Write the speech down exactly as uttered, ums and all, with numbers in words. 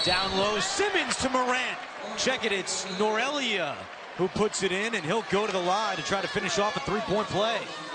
Down low, Simmons to Morant. Check it, it's Norelia who puts it in, and he'll go to the line to try to finish off a three-point play.